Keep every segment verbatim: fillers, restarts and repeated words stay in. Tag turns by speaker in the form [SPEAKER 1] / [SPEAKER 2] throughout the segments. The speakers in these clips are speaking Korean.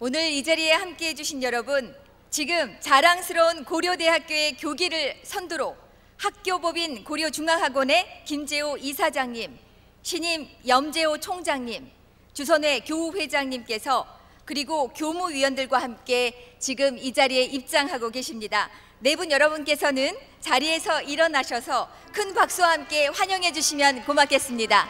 [SPEAKER 1] 오늘 이 자리에 함께해 주신 여러분, 지금 자랑스러운 고려대학교의 교기를 선두로 학교법인 고려중앙학원의 김재호 이사장님, 신임 염재호 총장님, 주선회 교우회장님께서 그리고 교무위원들과 함께 지금 이 자리에 입장하고 계십니다. 네 분 여러분께서는 자리에서 일어나셔서 큰 박수와 함께 환영해 주시면 고맙겠습니다.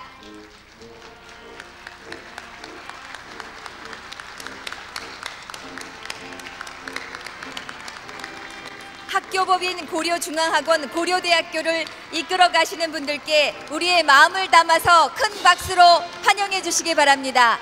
[SPEAKER 1] 학교법인 고려중앙학원 고려대학교를 이끌어 가시는 분들께 우리의 마음을 담아서 큰 박수로 환영해 주시기 바랍니다.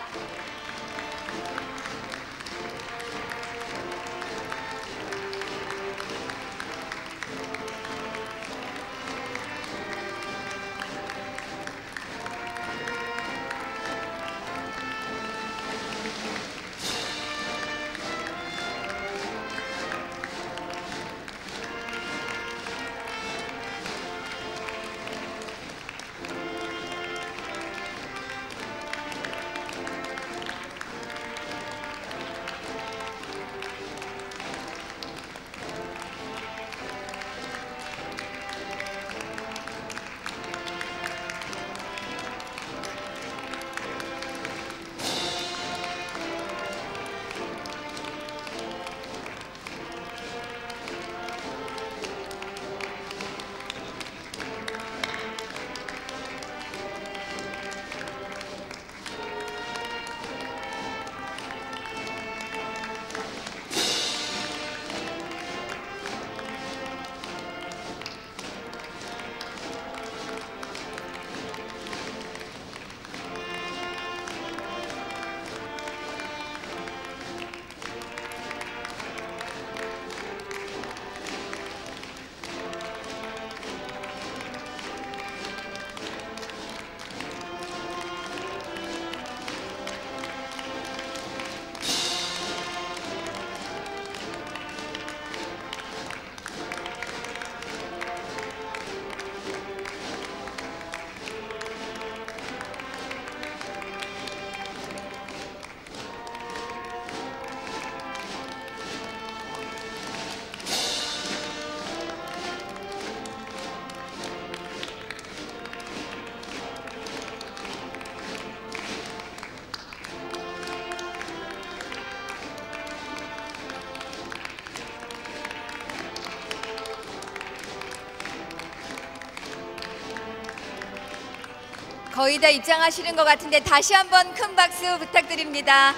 [SPEAKER 1] 거의 다 입장하시는 것 같은데 다시 한번 큰 박수 부탁드립니다.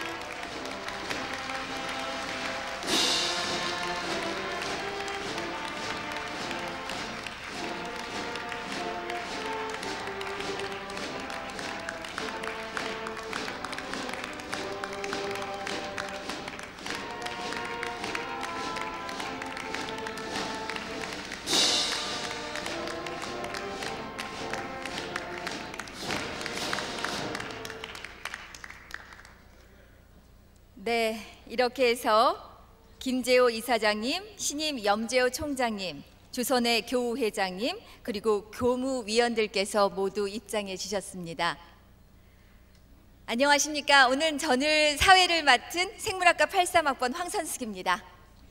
[SPEAKER 1] 네, 이렇게 해서 김재호 이사장님, 신임 염재호 총장님, 주선회 교우회장님, 그리고 교무위원들께서 모두 입장해 주셨습니다. 안녕하십니까? 오늘 저는 사회를 맡은 생물학과 팔십삼 학번 황선숙입니다.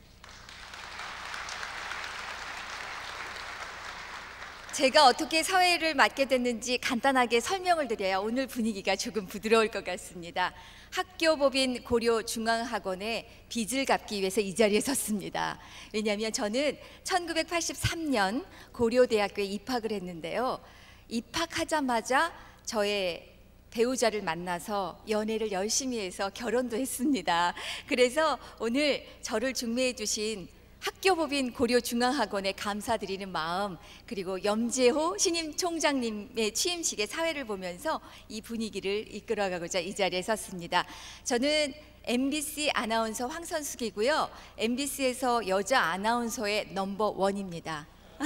[SPEAKER 1] 제가 어떻게 사회를 맡게 됐는지 간단하게 설명을 드려야 오늘 분위기가 조금 부드러울 것 같습니다. 학교법인 고려중앙학원의 빚을 갚기 위해서 이 자리에 섰습니다. 왜냐하면 저는 천구백팔십삼 년 고려대학교에 입학을 했는데요. 입학하자마자 저의 배우자를 만나서 연애를 열심히 해서 결혼도 했습니다. 그래서 오늘 저를 중매해 주신 학교법인 고려중앙학원에 감사드리는 마음, 그리고 염재호 신임 총장님의 취임식의 사회를 보면서 이 분위기를 이끌어가고자 이 자리에 섰습니다. 저는 엠비씨 아나운서 황선숙이고요. 엠비씨에서 여자 아나운서의 넘버 원입니다.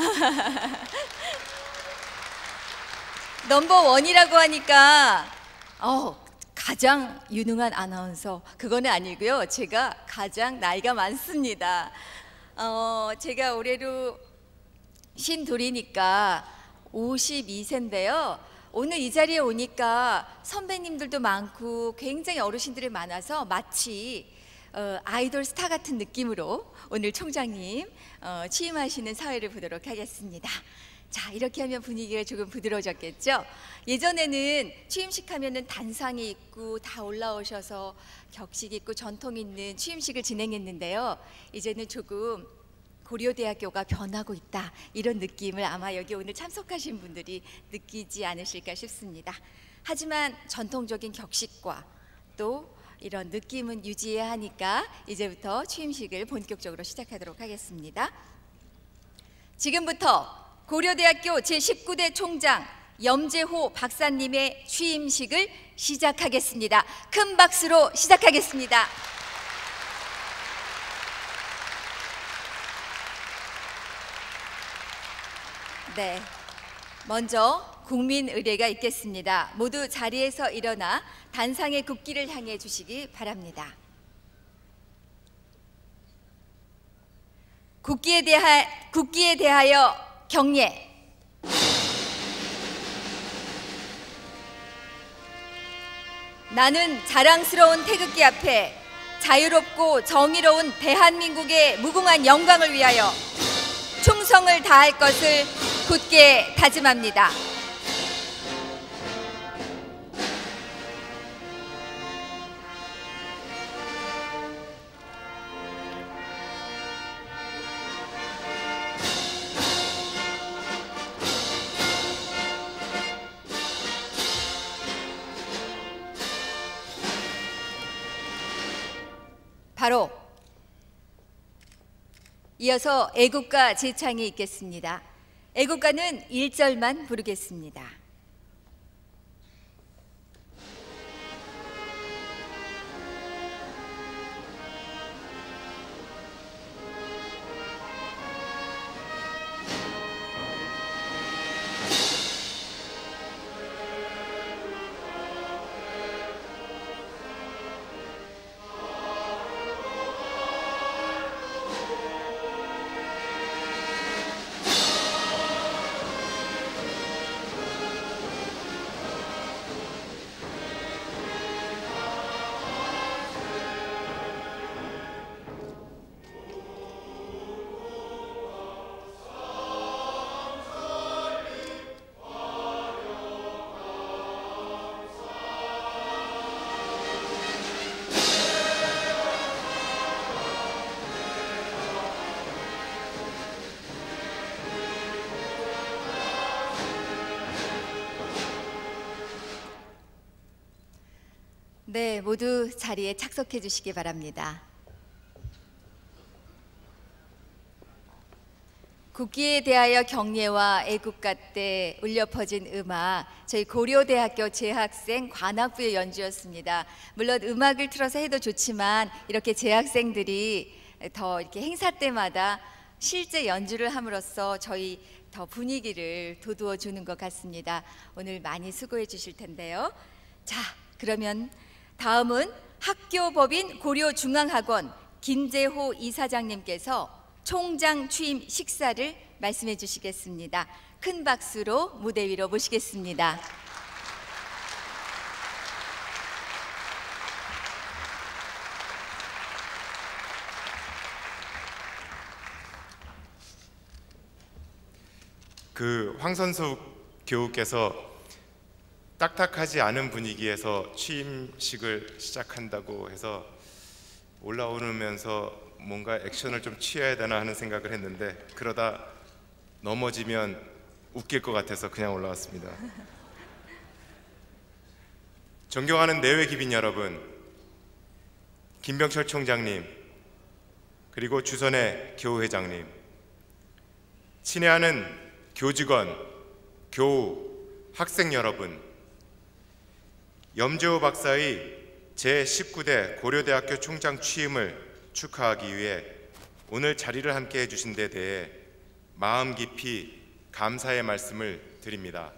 [SPEAKER 1] 넘버 원이라고 하니까 어, 가장 유능한 아나운서, 그거는 아니고요. 제가 가장 나이가 많습니다. 어, 제가 올해로 쉰둘이니까 오십이 세인데요. 오늘 이 자리에 오니까 선배님들도 많고 굉장히 어르신들이 많아서 마치 어, 아이돌 스타 같은 느낌으로 오늘 총장님 어, 취임하시는 사회를 보도록 하겠습니다. 자, 이렇게 하면 분위기가 조금 부드러워졌겠죠? 예전에는 취임식 하면은 단상이 있고 다 올라오셔서 격식 있고 전통 있는 취임식을 진행했는데요. 이제는 조금 고려대학교가 변하고 있다, 이런 느낌을 아마 여기 오늘 참석하신 분들이 느끼지 않으실까 싶습니다. 하지만 전통적인 격식과 또 이런 느낌은 유지해야 하니까 이제부터 취임식을 본격적으로 시작하도록 하겠습니다. 지금부터 고려대학교 제십구 대 총장 염재호 박사님의 취임식을 시작하겠습니다. 큰 박수로 시작하겠습니다. 네, 먼저 국민 의례가 있겠습니다. 모두 자리에서 일어나 단상의 국기를 향해 주시기 바랍니다. 국기에 대하, 국기에 대하여 경례. 나는 자랑스러운 태극기 앞에 자유롭고 정의로운 대한민국의 무궁한 영광을 위하여 충성을 다할 것을 굳게 다짐합니다. 바로 이어서 애국가 제창이 있겠습니다. 애국가는 일 절만 부르겠습니다. 네, 모두 자리에 착석해 주시기 바랍니다. 국기에 대하여 경례와 애국가 때 울려 퍼진 음악, 저희 고려대학교 재학생 관악부의 연주였습니다. 물론 음악을 틀어서 해도 좋지만 이렇게 재학생들이 더 이렇게 행사 때마다 실제 연주를 함으로써 저희 더 분위기를 돋우어 주는 것 같습니다. 오늘 많이 수고해 주실 텐데요. 자, 그러면 다음은 학교법인 고려중앙학원 김재호 이사장님께서 총장 취임 식사를 말씀해 주시겠습니다. 큰 박수로 무대 위로 모시겠습니다.
[SPEAKER 2] 그 황선숙 교우께서 딱딱하지 않은 분위기에서 취임식을 시작한다고 해서 올라오면서 뭔가 액션을 좀 취해야 되나 하는 생각을 했는데 그러다 넘어지면 웃길 것 같아서 그냥 올라왔습니다. 존경하는 내외 기빈 여러분, 김병철 총장님, 그리고 주선의 교우회장님, 친애하는 교직원, 교우, 학생 여러분, 염재호 박사의 제십구 대 고려대학교 총장 취임을 축하하기 위해 오늘 자리를 함께 해주신 데 대해 마음 깊이 감사의 말씀을 드립니다.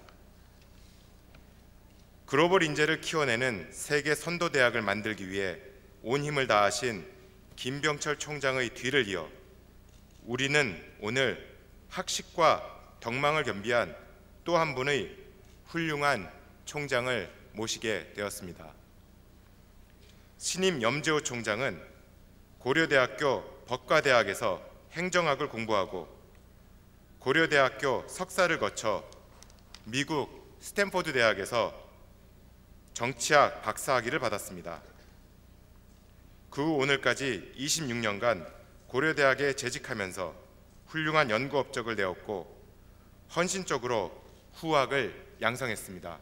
[SPEAKER 2] 글로벌 인재를 키워내는 세계 선도대학을 만들기 위해 온 힘을 다하신 김병철 총장의 뒤를 이어 우리는 오늘 학식과 덕망을 겸비한 또 한 분의 훌륭한 총장을 모시게 되었습니다. 신임 염재호 총장은 고려대학교 법과대학에서 행정학을 공부하고 고려대학교 석사를 거쳐 미국 스탠포드 대학에서 정치학 박사학위를 받았습니다. 그 후 오늘까지 이십육 년간 고려대학에 재직하면서 훌륭한 연구 업적을 내었고 헌신적으로 후학을 양성했습니다.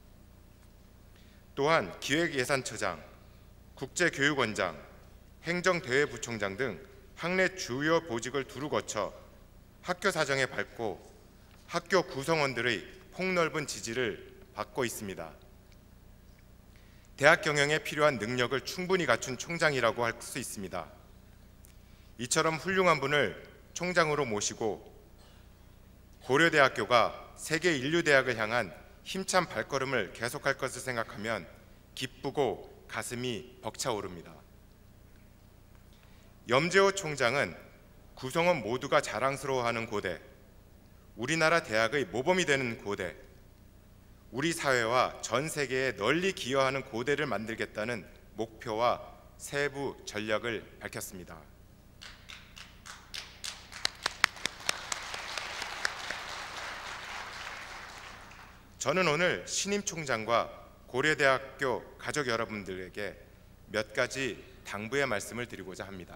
[SPEAKER 2] 또한 기획예산처장, 국제교육원장, 행정대회부총장 등 학내 주요 보직을 두루 거쳐 학교 사정에 밝고 학교 구성원들의 폭넓은 지지를 받고 있습니다. 대학 경영에 필요한 능력을 충분히 갖춘 총장이라고 할 수 있습니다. 이처럼 훌륭한 분을 총장으로 모시고 고려대학교가 세계 인류대학을 향한 힘찬 발걸음을 계속할 것을 생각하면 기쁘고 가슴이 벅차오릅니다. 염재호 총장은 구성원 모두가 자랑스러워하는 고대, 우리나라 대학의 모범이 되는 고대, 우리 사회와 전 세계에 널리 기여하는 고대를 만들겠다는 목표와 세부 전략을 밝혔습니다. 저는 오늘 신임 총장과 고려대학교 가족 여러분들에게 몇 가지 당부의 말씀을 드리고자 합니다.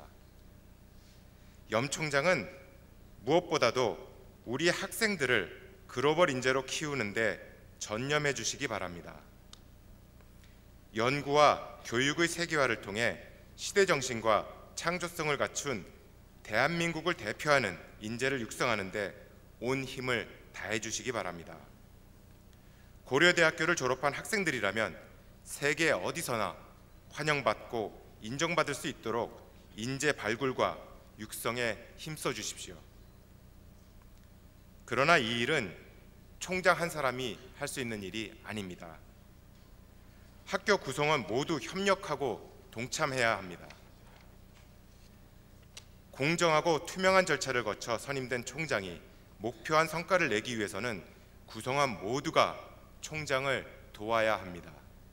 [SPEAKER 2] 염 총장은 무엇보다도 우리 학생들을 글로벌 인재로 키우는데 전념해 주시기 바랍니다. 연구와 교육의 세계화를 통해 시대정신과 창조성을 갖춘 대한민국을 대표하는 인재를 육성하는 데 온 힘을 다해 주시기 바랍니다. 고려대학교를 졸업한 학생들이라면 세계 어디서나 환영받고 인정받을 수 있도록 인재 발굴과 육성에 힘써 주십시오. 그러나 이 일은 총장 한 사람이 할 수 있는 일이 아닙니다. 학교 구성원 모두 협력하고 동참해야 합니다. 공정하고 투명한 절차를 거쳐 선임된 총장이 목표한 성과를 내기 위해서는 구성원 모두가 총장을 도와야 합니다.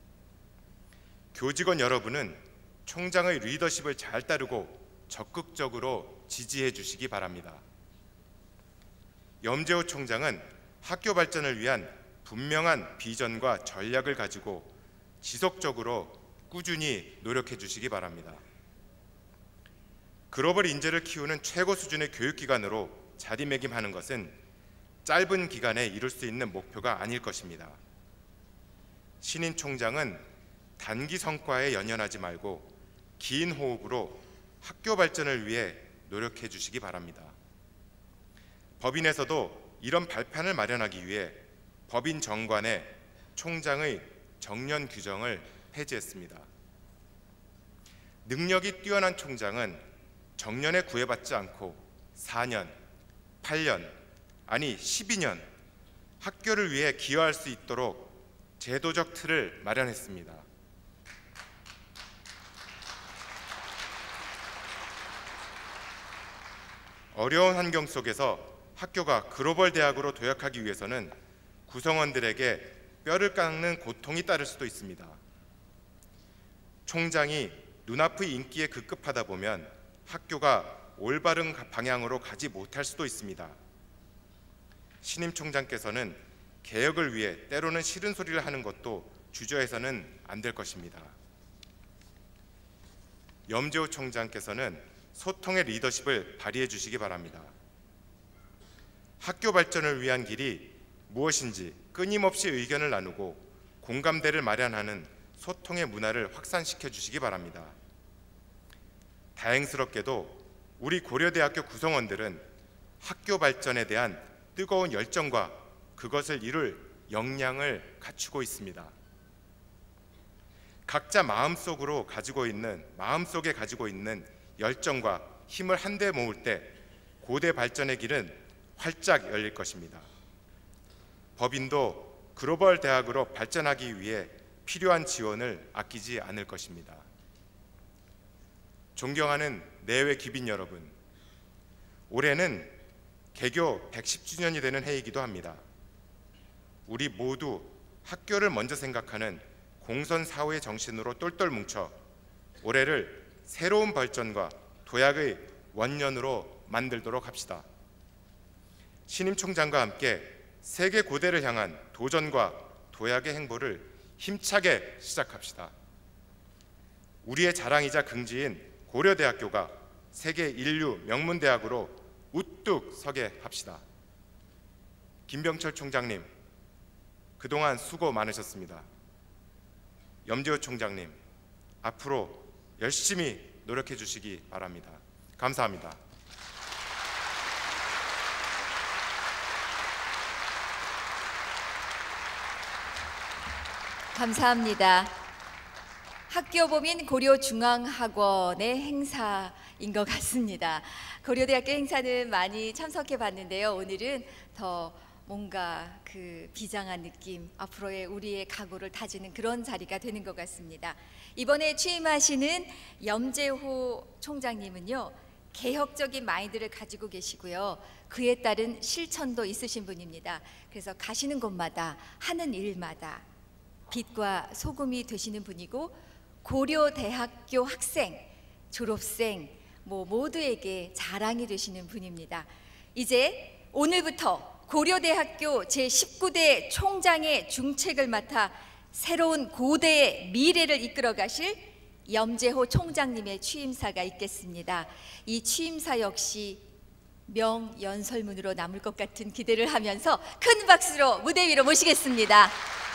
[SPEAKER 2] 교직원 여러분은 총장의 리더십을 잘 따르고 적극적으로 지지해 주시기 바랍니다. 염재호 총장은 학교 발전을 위한 분명한 비전과 전략을 가지고 지속적으로 꾸준히 노력해 주시기 바랍니다. 글로벌 인재를 키우는 최고 수준의 교육기관으로 자리매김하는 것은 짧은 기간에 이룰 수 있는 목표가 아닐 것입니다. 신임 총장은 단기 성과에 연연하지 말고 긴 호흡으로 학교 발전을 위해 노력해 주시기 바랍니다. 법인에서도 이런 발판을 마련하기 위해 법인 정관에 총장의 정년 규정을 폐지했습니다. 능력이 뛰어난 총장은 정년에 구애받지 않고 사 년, 팔 년, 아니 십이 년 학교를 위해 기여할 수 있도록 제도적 틀을 마련했습니다. 어려운 환경 속에서 학교가 글로벌 대학으로 도약하기 위해서는 구성원들에게 뼈를 깎는 고통이 따를 수도 있습니다. 총장이 눈앞의 인기에 급급하다 보면 학교가 올바른 방향으로 가지 못할 수도 있습니다. 신임 총장께서는 개혁을 위해 때로는 싫은 소리를 하는 것도 주저해서는 안 될 것입니다. 염재호 총장께서는 소통의 리더십을 발휘해 주시기 바랍니다. 학교 발전을 위한 길이 무엇인지 끊임없이 의견을 나누고 공감대를 마련하는 소통의 문화를 확산시켜 주시기 바랍니다. 다행스럽게도 우리 고려대학교 구성원들은 학교 발전에 대한 뜨거운 열정과 그것을 이룰 역량을 갖추고 있습니다. 각자 마음속으로 가지고 있는 마음속에 가지고 있는 열정과 힘을 한데 모을 때 고대 발전의 길은 활짝 열릴 것입니다. 법인도 글로벌 대학으로 발전하기 위해 필요한 지원을 아끼지 않을 것입니다. 존경하는 내외 귀빈 여러분, 올해는 개교 백십 주년이 되는 해이기도 합니다. 우리 모두 학교를 먼저 생각하는 공선사후의 정신으로 똘똘 뭉쳐 올해를 새로운 발전과 도약의 원년으로 만들도록 합시다. 신임 총장과 함께 세계 고대를 향한 도전과 도약의 행보를 힘차게 시작합시다. 우리의 자랑이자 긍지인 고려대학교가 세계 인류 명문대학으로 우뚝 서게 합시다. 김병철 총장님, 그동안 수고 많으셨습니다. 염재호 총장님, 앞으로 열심히 노력해 주시기 바랍니다. 감사합니다.
[SPEAKER 1] 감사합니다. 학교법인 고려중앙학원의 행사인 것 같습니다. 고려대학교 행사는 많이 참석해 봤는데요. 오늘은 더 뭔가 그 비장한 느낌, 앞으로의 우리의 각오를 다지는 그런 자리가 되는 것 같습니다. 이번에 취임하시는 염재호 총장님은요, 개혁적인 마인드를 가지고 계시고요, 그에 따른 실천도 있으신 분입니다. 그래서 가시는 곳마다 하는 일마다 빛과 소금이 되시는 분이고, 고려대학교 학생, 졸업생 뭐 모두에게 자랑이 되시는 분입니다. 이제 오늘부터 고려대학교 제십구 대 총장의 중책을 맡아 새로운 고대의 미래를 이끌어 가실 염재호 총장님의 취임사가 있겠습니다. 이 취임사 역시 명연설문으로 남을 것 같은 기대를 하면서 큰 박수로 무대 위로 모시겠습니다.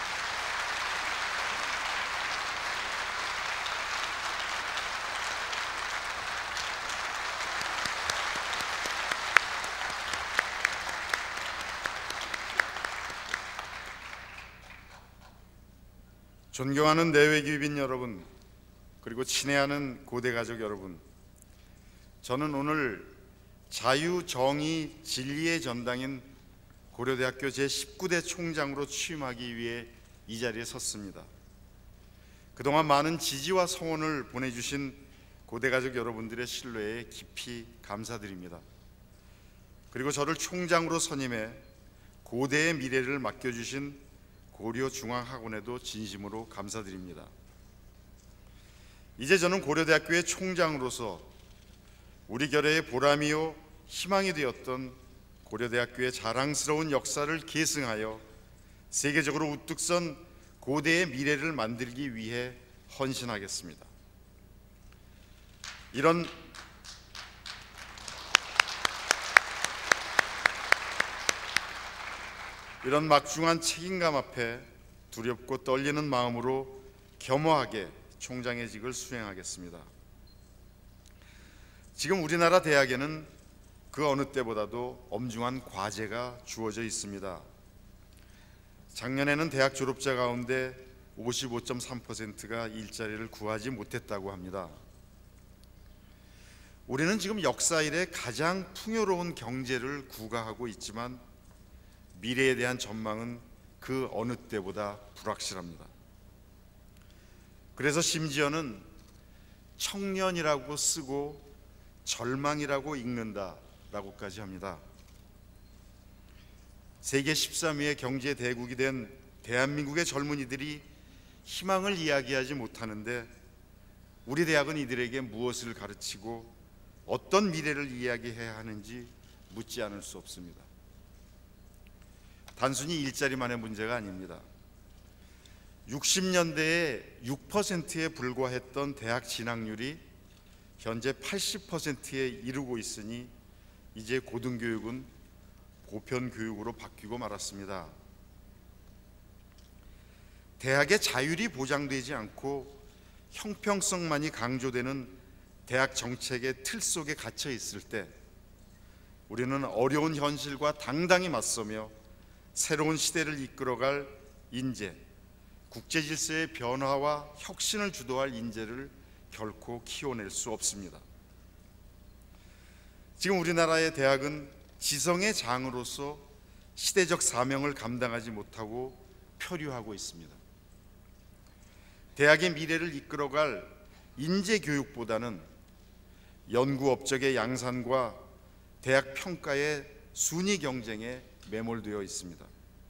[SPEAKER 3] 존경하는 내외교빈 여러분, 그리고 친애하는 고대가족 여러분, 저는 오늘 자유, 정의, 진리의 전당인 고려대학교 제십구 대 총장으로 취임하기 위해 이 자리에 섰습니다. 그동안 많은 지지와 성원을 보내주신 고대가족 여러분들의 신뢰에 깊이 감사드립니다. 그리고 저를 총장으로 선임해 고대의 미래를 맡겨주신 고려중앙학원에도 진심으로 감사드립니다. 이제 저는 고려대학교의 총장으로서 우리 결의의 보람이요 희망이 되었던 고려대학교의 자랑스러운 역사를 계승하여 세계적으로 우뚝 선 고대의 미래를 만들기 위해 헌신하겠습니다. 이런 이런 막중한 책임감 앞에 두렵고 떨리는 마음으로 겸허하게 총장의 직을 수행하겠습니다. 지금 우리나라 대학에는 그 어느 때보다도 엄중한 과제가 주어져 있습니다. 작년에는 대학 졸업자 가운데 오십오 점 삼 퍼센트가 일자리를 구하지 못했다고 합니다. 우리는 지금 역사 이래 가장 풍요로운 경제를 구가하고 있지만 미래에 대한 전망은 그 어느 때보다 불확실합니다. 그래서 심지어는 청년이라고 쓰고 절망이라고 읽는다라고까지 합니다. 세계 십삼 위의 경제 대국이 된 대한민국의 젊은이들이 희망을 이야기하지 못하는데 우리 대학은 이들에게 무엇을 가르치고 어떤 미래를 이야기해야 하는지 묻지 않을 수 없습니다. 단순히 일자리만의 문제가 아닙니다. 육십 년대에 육 퍼센트에 불과했던 대학 진학률이 현재 팔십 퍼센트에 이르고 있으니 이제 고등교육은 보편교육으로 바뀌고 말았습니다. 대학의 자율이 보장되지 않고 형평성만이 강조되는 대학 정책의 틀 속에 갇혀 있을 때 우리는 어려운 현실과 당당히 맞서며 새로운 시대를 이끌어갈 인재, 국제 질서의 변화와 혁신을 주도할 인재를 결코 키워낼 수 없습니다. 지금 우리나라의 대학은 지성의 장으로서 시대적 사명을 감당하지 못하고 표류하고 있습니다. 대학의 미래를 이끌어갈 인재 교육보다는 연구 업적의 양산과 대학 평가의 순위 경쟁에 매몰되어 있습니다.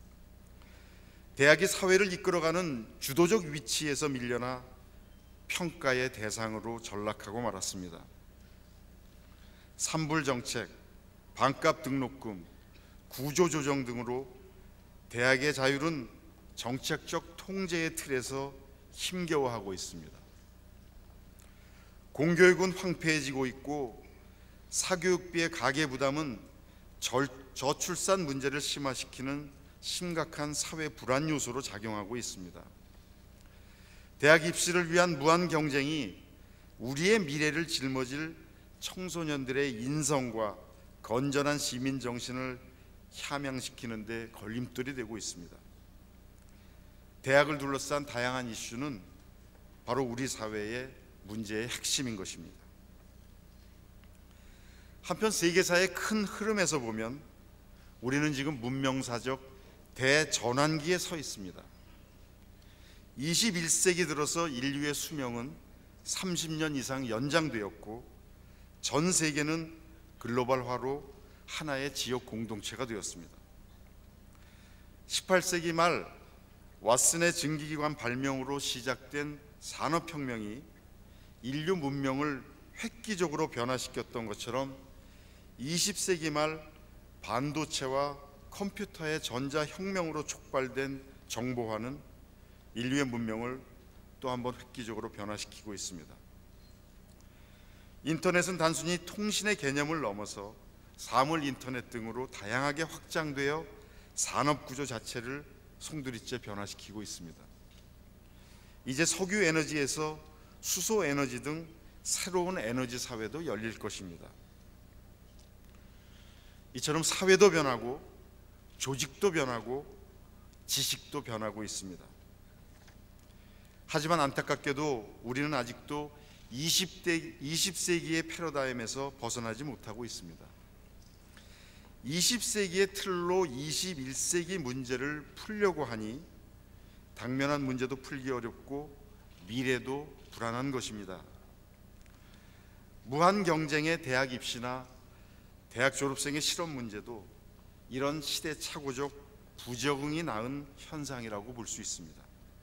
[SPEAKER 3] 대학이 사회를 이끌어가는 주도적 위치에서 밀려나 평가의 대상으로 전락하고 말았습니다. 산불 정책, 반값 등록금, 구조조정 등으로 대학의 자율은 정책적 통제의 틀에서 힘겨워하고 있습니다. 공교육은 황폐해지고 있고 사교육비의 가계부담은 저출산 문제를 심화시키는 심각한 사회 불안 요소로 작용하고 있습니다. 대학 입시를 위한 무한 경쟁이 우리의 미래를 짊어질 청소년들의 인성과 건전한 시민 정신을 함양시키는 데 걸림돌이 되고 있습니다. 대학을 둘러싼 다양한 이슈는 바로 우리 사회의 문제의 핵심인 것입니다. 한편 세계사의 큰 흐름에서 보면 우리는 지금 문명사적 대전환기에 서 있습니다. 이십일 세기 들어서 인류의 수명은 삼십 년 이상 연장되었고 전 세계는 글로벌화로 하나의 지역 공동체가 되었습니다. 십팔 세기 말 왓슨의 증기기관 발명으로 시작된 산업혁명이 인류 문명을 획기적으로 변화시켰던 것처럼 이십 세기 말 반도체와 컴퓨터의 전자혁명으로 촉발된 정보화는 인류의 문명을 또 한 번 획기적으로 변화시키고 있습니다. 인터넷은 단순히 통신의 개념을 넘어서 사물 인터넷 등으로 다양하게 확장되어 산업구조 자체를 송두리째 변화시키고 있습니다. 이제 석유 에너지에서 수소 에너지 등 새로운 에너지 사회도 열릴 것입니다. 이처럼 사회도 변하고 조직도 변하고 지식도 변하고 있습니다. 하지만 안타깝게도 우리는 아직도 이십 대, 이십 세기의 패러다임에서 벗어나지 못하고 있습니다. 이십 세기의 틀로 이십일 세기 문제를 풀려고 하니 당면한 문제도 풀기 어렵고 미래도 불안한 것입니다. 무한 경쟁의 대학 입시나 대학 졸업생의 실업 문제도 이런 시대착오적 부적응이 낳은 현상이라고 볼 수 있습니다.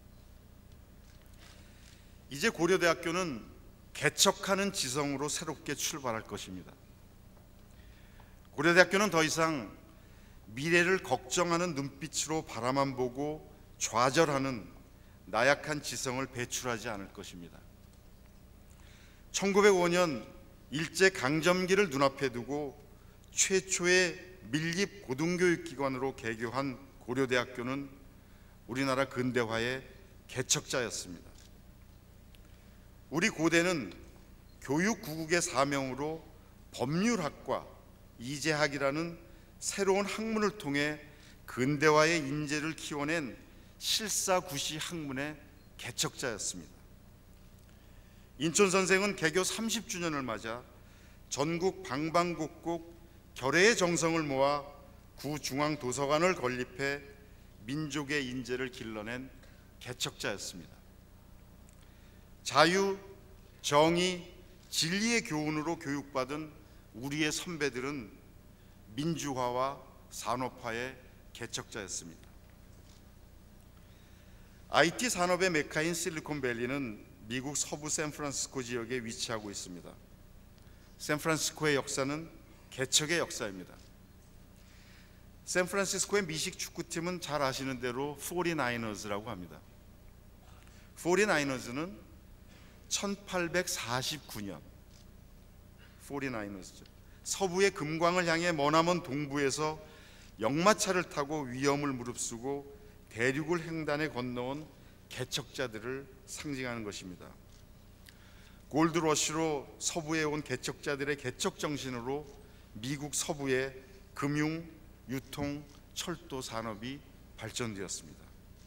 [SPEAKER 3] 이제 고려대학교는 개척하는 지성으로 새롭게 출발할 것입니다. 고려대학교는 더 이상 미래를 걱정하는 눈빛으로 바라만 보고 좌절하는 나약한 지성을 배출하지 않을 것입니다. 천구백오 년 일제강점기를 눈앞에 두고 최초의 밀립 고등교육기관으로 개교한 고려대학교는 우리나라 근대화의 개척자였습니다. 우리 고대는 교육구국의 사명으로 법률학과 이재학이라는 새로운 학문을 통해 근대화의 인재를 키워낸 실사구시 학문의 개척자였습니다. 인천 선생은 개교 삼십 주년을 맞아 전국 방방곡곡 결의의 정성을 모아 구중앙도서관을 건립해 민족의 인재를 길러낸 개척자였습니다. 자유, 정의, 진리의 교훈으로 교육받은 우리의 선배들은 민주화와 산업화의 개척자였습니다. 아이티 산업의 메카인 실리콘밸리는 미국 서부 샌프란시스코 지역에 위치하고 있습니다. 샌프란시스코의 역사는 개척의 역사입니다. 샌프란시스코의 미식 축구팀은 잘 아시는 대로 포티나이너즈라고 합니다. 포티나이너즈는 천팔백사십구 년 포티나이너즈죠. 서부의 금광을 향해 머나먼 동부에서 역마차를 타고 위험을 무릅쓰고 대륙을 횡단해 건너온 개척자들을 상징하는 것입니다. 골드러시로 서부에 온 개척자들의 개척 정신으로 미국 서부의 금융, 유통, 철도 산업이 발전되었습니다.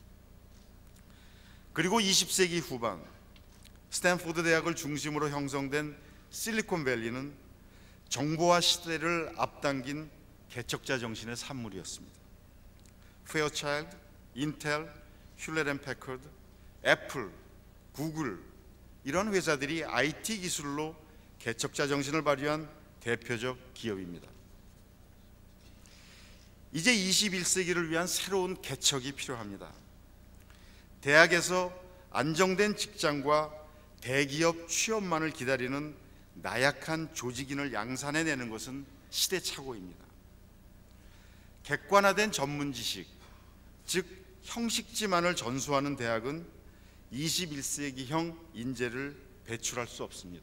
[SPEAKER 3] 그리고 이십 세기 후반 스탠포드 대학을 중심으로 형성된 실리콘밸리는 정보화 시대를 앞당긴 개척자 정신의 산물이었습니다. 페어차일드, 인텔, 휴렛앤패커드, 애플, 구글 이런 회사들이 아이티 기술로 개척자 정신을 발휘한 대표적 기업입니다. 이제 이십일 세기를 위한 새로운 개척이 필요합니다. 대학에서 안정된 직장과 대기업 취업만을 기다리는 나약한 조직인을 양산해내는 것은 시대착오입니다. 객관화된 전문 지식, 즉 형식지만을 전수하는 대학은 이십일 세기형 인재를 배출할 수 없습니다.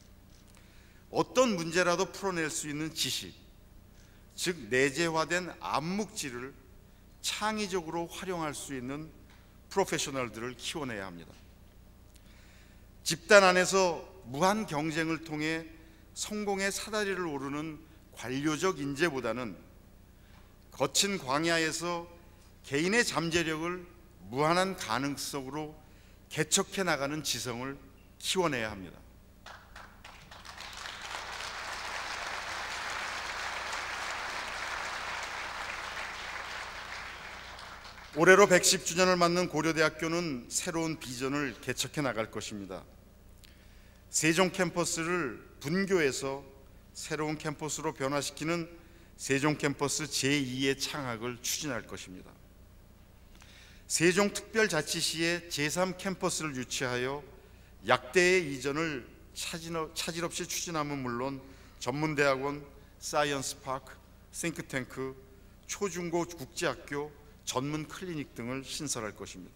[SPEAKER 3] 어떤 문제라도 풀어낼 수 있는 지식, 즉 내재화된 암묵지를 창의적으로 활용할 수 있는 프로페셔널들을 키워내야 합니다. 집단 안에서 무한 경쟁을 통해 성공의 사다리를 오르는 관료적 인재보다는 거친 광야에서 개인의 잠재력을 무한한 가능성으로 개척해 나가는 지성을 키워내야 합니다. 올해로 백십 주년을 맞는 고려대학교는 새로운 비전을 개척해 나갈 것입니다. 세종 캠퍼스를 분교해서 새로운 캠퍼스로 변화시키는 세종 캠퍼스 제이의 창학을 추진할 것입니다. 세종특별자치시의 제삼 캠퍼스를 유치하여 약대의 이전을 차질 없이 추진함은 물론 전문대학원, 사이언스파크, 싱크탱크, 초중고 국제학교, 전문 클리닉 등을 신설할 것입니다.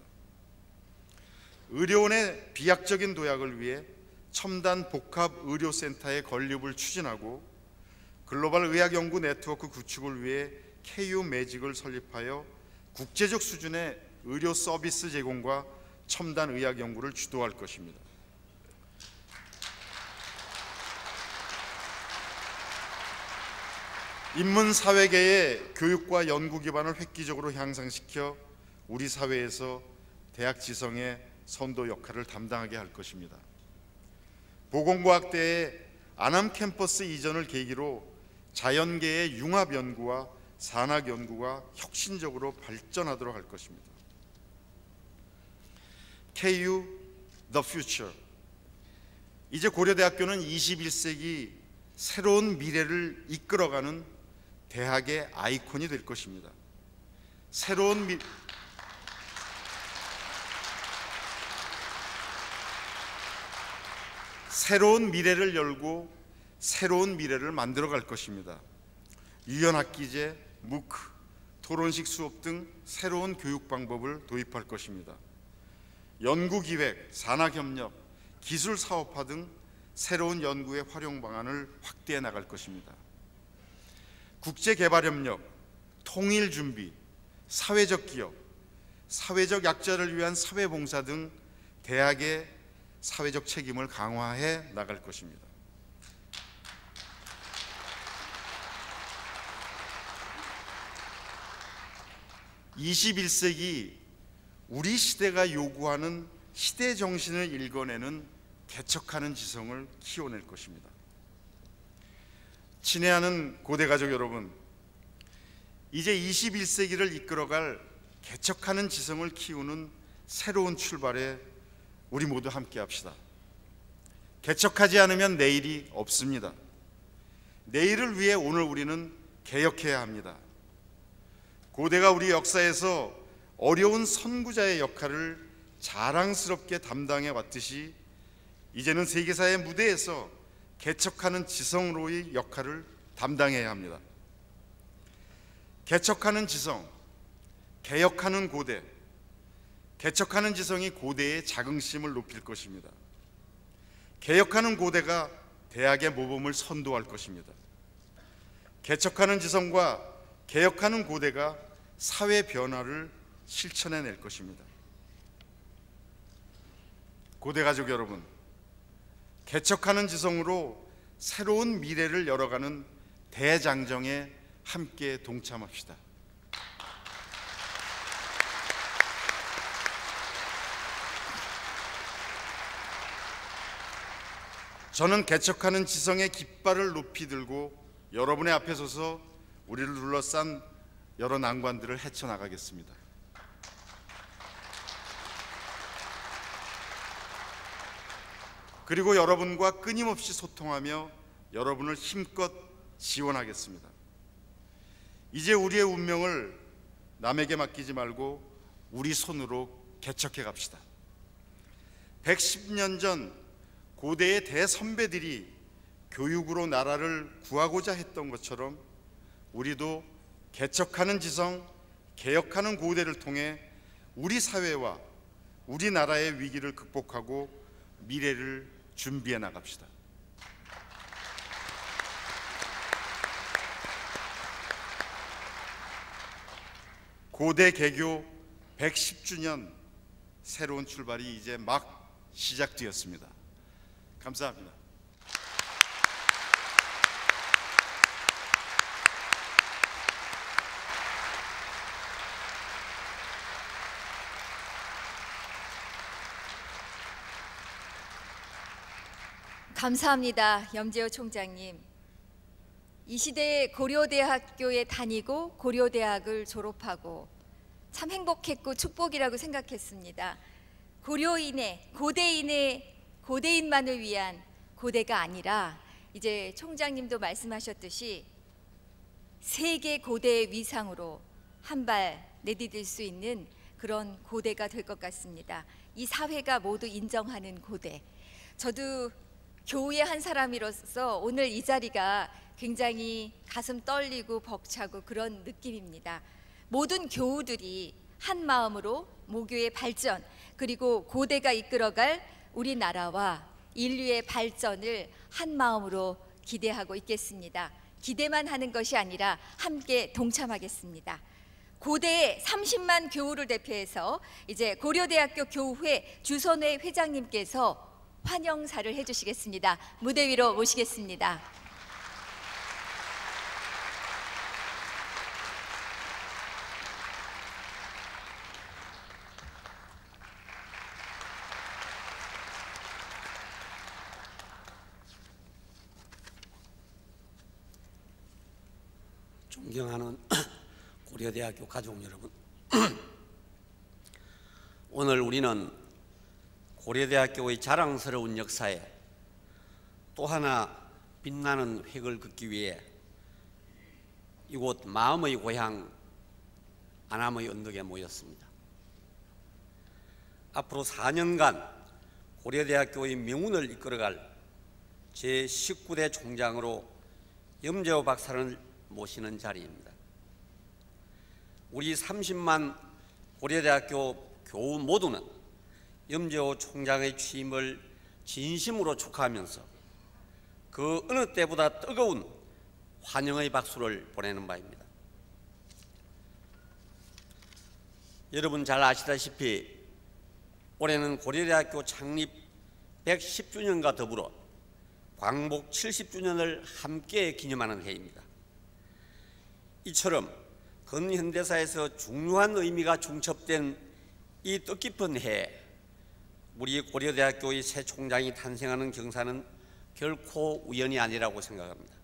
[SPEAKER 3] 의료원의 비약적인 도약을 위해 첨단 복합 의료센터의 건립을 추진하고 글로벌 의학연구 네트워크 구축을 위해 케이유 매직을 설립하여 국제적 수준의 의료 서비스 제공과 첨단 의학 연구를 주도할 것입니다. 인문사회계의 교육과 연구 기반을 획기적으로 향상시켜 우리 사회에서 대학 지성의 선도 역할을 담당하게 할 것입니다. 보건과학대의 안암 캠퍼스 이전을 계기로 자연계의 융합 연구와 산학 연구가 혁신적으로 발전하도록 할 것입니다. 케이유 The Future. 이제 고려대학교는 이십일 세기 새로운 미래를 이끌어가는 대학의 아이콘이 될 것입니다. 새로운 미... 새로운 미래를 열고 새로운 미래를 만들어 갈 것입니다. 유연학기제, 무크, 토론식 수업 등 새로운 교육 방법을 도입할 것입니다. 연구기획, 산학협력, 기술사업화 등 새로운 연구의 활용 방안을 확대해 나갈 것입니다. 국제개발협력, 통일준비, 사회적 기업, 사회적 약자를 위한 사회봉사 등 대학의 사회적 책임을 강화해 나갈 것입니다. 이십일 세기 우리 시대가 요구하는 시대 정신을 읽어내는 개척하는 지성을 키워낼 것입니다. 친애하는 고대가족 여러분, 이제 이십일 세기를 이끌어갈 개척하는 지성을 키우는 새로운 출발에 우리 모두 함께 합시다. 개척하지 않으면 내일이 없습니다. 내일을 위해 오늘 우리는 개혁해야 합니다. 고대가 우리 역사에서 어려운 선구자의 역할을 자랑스럽게 담당해 왔듯이 이제는 세계사의 무대에서 개척하는 지성으로의 역할을 담당해야 합니다. 개척하는 지성, 개혁하는 고대, 개척하는 지성이 고대의 자긍심을 높일 것입니다. 개혁하는 고대가 대학의 모범을 선도할 것입니다. 개척하는 지성과 개혁하는 고대가 사회 변화를 실천해낼 것입니다. 고대가족 여러분, 개척하는 지성으로 새로운 미래를 열어가는 대장정에 함께 동참합시다. 저는 개척하는 지성의 깃발을 높이 들고 여러분의 앞에 서서 우리를 둘러싼 여러 난관들을 헤쳐나가겠습니다. 그리고 여러분과 끊임없이 소통하며 여러분을 힘껏 지원하겠습니다. 이제 우리의 운명을 남에게 맡기지 말고 우리 손으로 개척해 갑시다. 백십 년 전 고대의 대선배들이 교육으로 나라를 구하고자 했던 것처럼 우리도 개척하는 지성, 개혁하는 고대를 통해 우리 사회와 우리나라의 위기를 극복하고 미래를 준비해 나갑시다. 고대 개교 백십 주년 새로운 출발이 이제 막 시작되었습니다. 감사합니다.
[SPEAKER 1] 감사합니다. 염재호 총장님. 이 시대에 고려대학교에 다니고 고려대학을 졸업하고 참 행복했고 축복이라고 생각했습니다. 고려인의, 고대인의, 고대인만을 위한 고대가 아니라 이제 총장님도 말씀하셨듯이 세계 고대의 위상으로 한 발 내디딜 수 있는 그런 고대가 될 것 같습니다. 이 사회가 모두 인정하는 고대. 저도 교우의 한 사람으로서 오늘 이 자리가 굉장히 가슴 떨리고 벅차고 그런 느낌입니다. 모든 교우들이 한 마음으로 모교의 발전 그리고 고대가 이끌어갈 우리나라와 인류의 발전을 한 마음으로 기대하고 있겠습니다. 기대만 하는 것이 아니라 함께 동참하겠습니다. 고대의 삼십만 교우를 대표해서 이제 고려대학교 교우회 주선회 회장님께서 환영사를 해주시겠습니다. 무대 위로 모시겠습니다.
[SPEAKER 4] 존경하는 고려대학교 가족 여러분, 오늘 우리는 고려대학교의 자랑스러운 역사에 또 하나 빛나는 획을 긋기 위해 이곳 마음의 고향 안암의 언덕에 모였습니다. 앞으로 사 년간 고려대학교의 명운을 이끌어갈 제십구 대 총장으로 염재호 박사를 모시는 자리입니다. 우리 삼십만 고려대학교 교우 모두는 염재호 총장의 취임을 진심으로 축하하면서 그 어느 때보다 뜨거운 환영의 박수를 보내는 바입니다. 여러분 잘 아시다시피 올해는 고려대학교 창립 백십 주년과 더불어 광복 칠십 주년을 함께 기념하는 해입니다. 이처럼 근현대사에서 중요한 의미가 중첩된 이 뜻깊은 해에 우리 고려대학교의 새 총장이 탄생하는 경사는 결코 우연이 아니라고 생각합니다.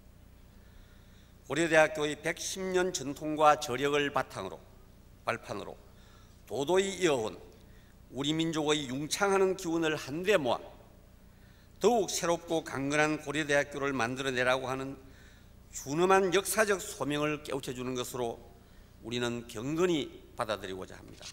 [SPEAKER 4] 고려대학교의 백십 년 전통과 저력을 바탕으로 발판으로 도도히 이어온 우리 민족의 융창하는 기운을 한데 모아 더욱 새롭고 강건한 고려대학교를 만들어내라고 하는 준엄한 역사적 소명을 깨우쳐주는 것으로 우리는 경건히 받아들이고자 합니다.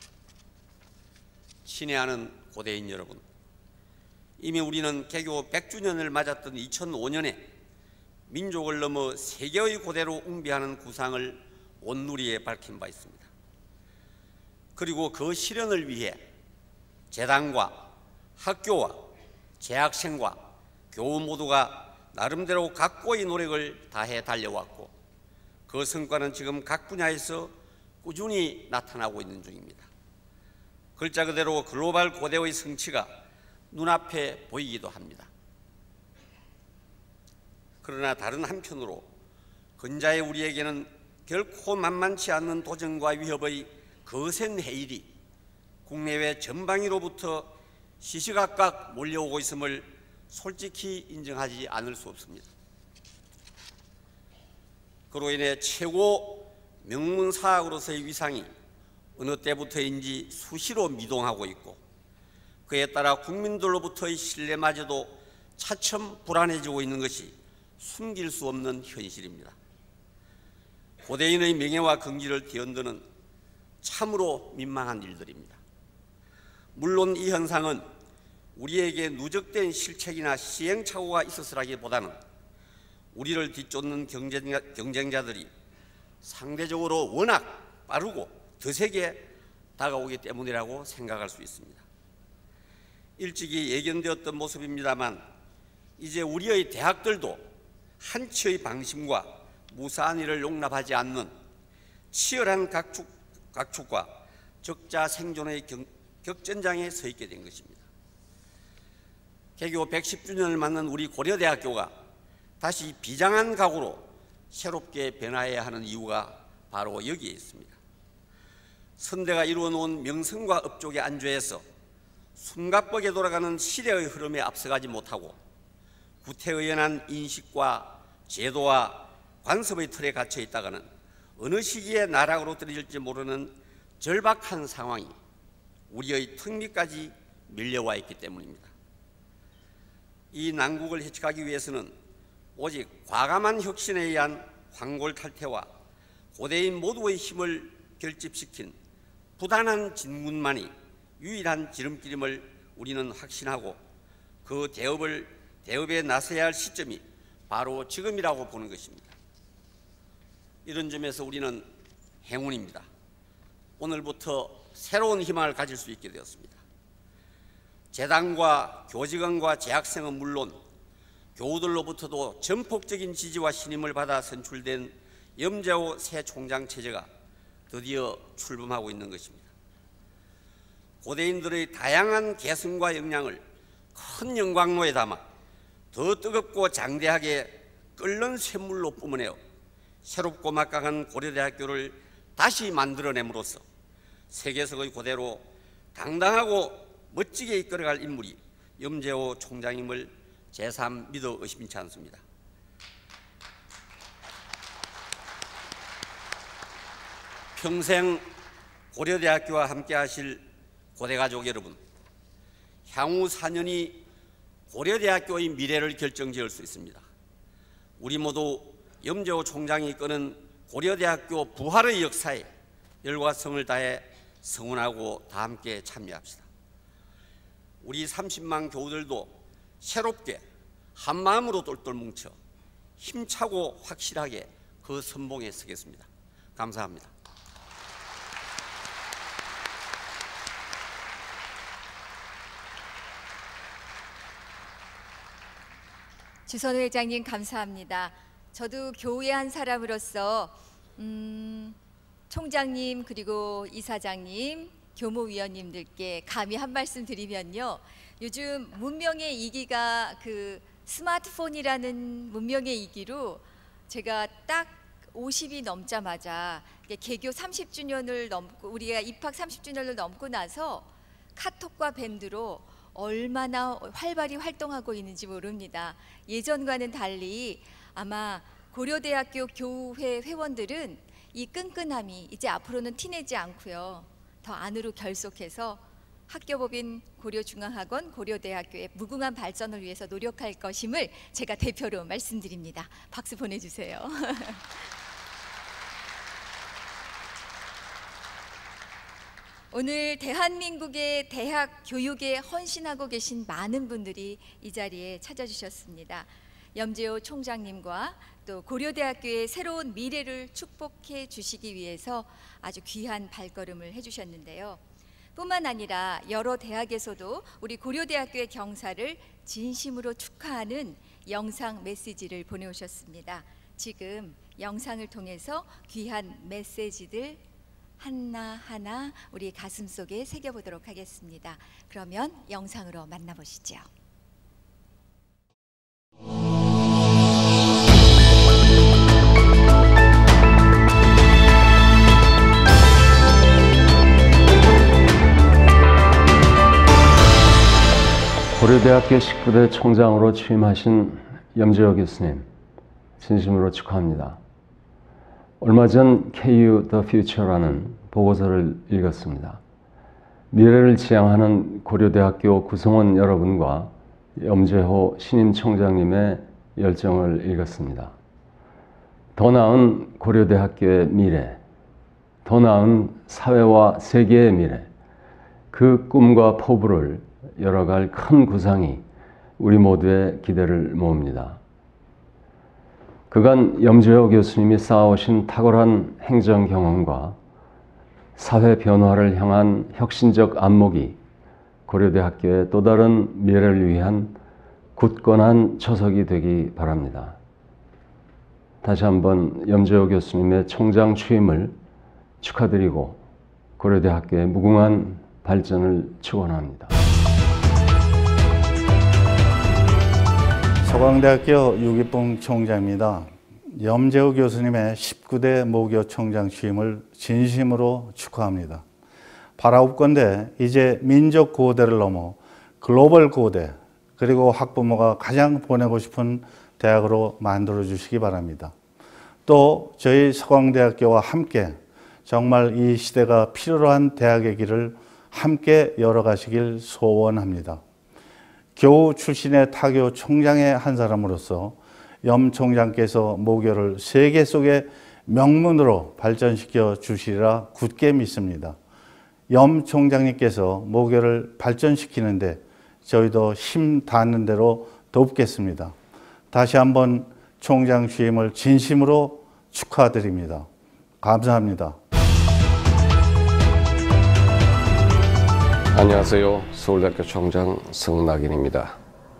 [SPEAKER 4] 친애하는 고대인 여러분, 이미 우리는 개교 백 주년을 맞았던 이천오 년에 민족을 넘어 세계의 고대로 웅비하는 구상을 온누리에 밝힌 바 있습니다. 그리고 그 실현을 위해 재단과 학교와 재학생과 교우 모두가 나름대로 각고의 노력을 다해 달려왔고 그 성과는 지금 각 분야에서 꾸준히 나타나고 있는 중입니다. 글자 그대로 글로벌 고대의 성취가 눈앞에 보이기도 합니다. 그러나 다른 한편으로 근자의 우리에게는 결코 만만치 않는 도전과 위협의 거센 해일이 국내외 전방위로부터 시시각각 몰려오고 있음을 솔직히 인정하지 않을 수 없습니다. 그로 인해 최고 명문사학으로서의 위상이 어느 때부터인지 수시로 미동하고 있고 그에 따라 국민들로부터의 신뢰마저도 차츰 불안해지고 있는 것이 숨길 수 없는 현실입니다. 고대인의 명예와 긍지를 뒤흔드는 참으로 민망한 일들입니다. 물론 이 현상은 우리에게 누적된 실책이나 시행착오가 있었으라기보다는 우리를 뒤쫓는 경쟁자, 경쟁자들이 상대적으로 워낙 빠르고 드세게 다가오기 때문이라고 생각할 수 있습니다. 일찍이 예견되었던 모습입니다만 이제 우리의 대학들도 한치의 방심과 무사한 일을 용납하지 않는 치열한 각축, 각축과 적자 생존의 경, 격전장에 서 있게 된 것입니다. 개교 백십 주년을 맞는 우리 고려대학교가 다시 비장한 각오로 새롭게 변화해야 하는 이유가 바로 여기에 있습니다. 선대가 이루어놓은 명성과 업적의 안주에서 숨가쁘게 돌아가는 시대의 흐름에 앞서가지 못하고 구태의연한 인식과 제도와 관습의 틀에 갇혀 있다가는 어느 시기에 나락으로 떨어질지 모르는 절박한 상황이 우리의 턱 밑까지 밀려와 있기 때문입니다. 이 난국을 해치하기 위해서는 오직 과감한 혁신에 의한 황골탈퇴와 고대인 모두의 힘을 결집시킨 부단한 진군만이 유일한 지름길임을 우리는 확신하고 그 대업을, 대업에 나서야 할 시점이 바로 지금이라고 보는 것입니다. 이런 점에서 우리는 행운입니다. 오늘부터 새로운 희망을 가질 수 있게 되었습니다. 재단과 교직원과 재학생은 물론 교우들로부터도 전폭적인 지지와 신임을 받아 선출된 염재호 새 총장 체제가 드디어 출범하고 있는 것입니다. 고대인들의 다양한 개성과 역량을 큰 영광로에 담아 더 뜨겁고 장대하게 끓는 샘물로 뿜어내어 새롭고 막강한 고려대학교를 다시 만들어냄으로써 세계석의 고대로 당당하고 멋지게 이끌어갈 인물이 염재호 총장임을 제삼 믿어 의심치 않습니다. 평생 고려대학교와 함께 하실 고대가족 여러분, 향후 사 년이 고려대학교의 미래를 결정지을 수 있습니다. 우리 모두 염재호 총장이 이끄는 고려대학교 부활의 역사에 열과 성을 다해 성원하고 다 함께 참여합시다. 우리 삼십만 교우들도 새롭게 한마음으로 똘똘 뭉쳐 힘차고 확실하게 그 선봉에 서겠습니다. 감사합니다.
[SPEAKER 1] 주선 회장님 감사합니다. 저도 교우의 한 사람으로서 음, 총장님 그리고 이사장님, 교무위원님들께 감히 한 말씀 드리면요. 요즘 문명의 이기가 그 스마트폰이라는 문명의 이기로 제가 딱 오십이 넘자마자 개교 삼십 주년을 넘고 우리가 입학 삼십 주년을 넘고 나서 카톡과 밴드로 얼마나 활발히 활동하고 있는지 모릅니다. 예전과는 달리 아마 고려대학교 교우회 회원들은 이 끈끈함이 이제 앞으로는 티내지 않고요. 더 안으로 결속해서 학교법인 고려중앙학원 고려대학교의 무궁한 발전을 위해서 노력할 것임을 제가 대표로 말씀드립니다. 박수 보내주세요. 오늘 대한민국의 대학 교육에 헌신하고 계신 많은 분들이 이 자리에 찾아주셨습니다. 염재호 총장님과 또 고려대학교의 새로운 미래를 축복해 주시기 위해서 아주 귀한 발걸음을 해주셨는데요. 뿐만 아니라 여러 대학에서도 우리 고려대학교의 경사를 진심으로 축하하는 영상 메시지를 보내오셨습니다. 지금 영상을 통해서 귀한 메시지들 하나하나 우리 가슴속에 새겨보도록 하겠습니다. 그러면 영상으로 만나보시죠.
[SPEAKER 5] 고려대학교 십구 대 총장으로 취임하신 염재호 교수님, 진심으로 축하합니다. 얼마 전 케이유 The Future라는 보고서를 읽었습니다. 미래를 지향하는 고려대학교 구성원 여러분과 염재호 신임 총장님의 열정을 읽었습니다. 더 나은 고려대학교의 미래, 더 나은 사회와 세계의 미래, 그 꿈과 포부를 열어갈 큰 구상이 우리 모두의 기대를 모읍니다. 그간 염재호 교수님이 쌓아오신 탁월한 행정 경험과 사회 변화를 향한 혁신적 안목이 고려대학교의 또 다른 미래를 위한 굳건한 초석이 되기 바랍니다. 다시 한번 염재호 교수님의 총장 취임을 축하드리고 고려대학교의 무궁한 발전을 축원합니다.
[SPEAKER 6] 서강대학교 유기봉 총장입니다. 염재호 교수님의 십구 대 모교 총장 취임을 진심으로 축하합니다. 바라옵건대 이제 민족 고대를 넘어 글로벌 고대, 그리고 학부모가 가장 보내고 싶은 대학으로 만들어 주시기 바랍니다. 또 저희 서강대학교와 함께 정말 이 시대가 필요로 한 대학의 길을 함께 열어가시길 소원합니다. 교우 출신의 타교 총장의 한 사람으로서 염 총장께서 모교를 세계 속의 명문으로 발전시켜 주시리라 굳게 믿습니다. 염 총장님께서 모교를 발전시키는데 저희도 힘 닿는 대로 돕겠습니다. 다시 한번 총장 취임을 진심으로 축하드립니다. 감사합니다.
[SPEAKER 7] 안녕하세요. 서울대학교 총장 성낙인입니다.